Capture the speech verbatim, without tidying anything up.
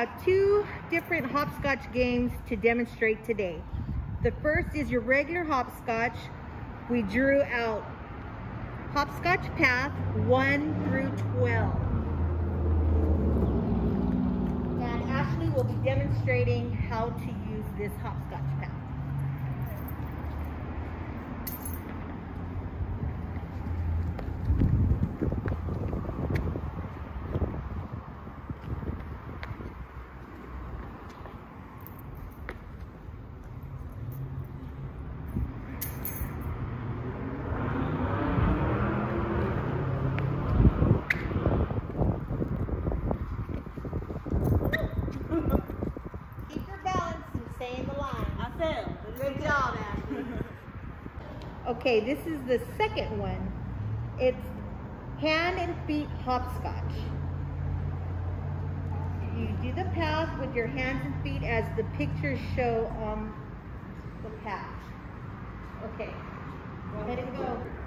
have two different hopscotch games to demonstrate today. The first is your regular hopscotch. We drew out hopscotch path one through twelve. And Ashley will be demonstrating how to use this hopscotch path. Good job, Ashley. Okay, this is the second one. It's hand and feet hopscotch. You do the path with your hands and feet as the pictures show on the path. Okay, go ahead and go.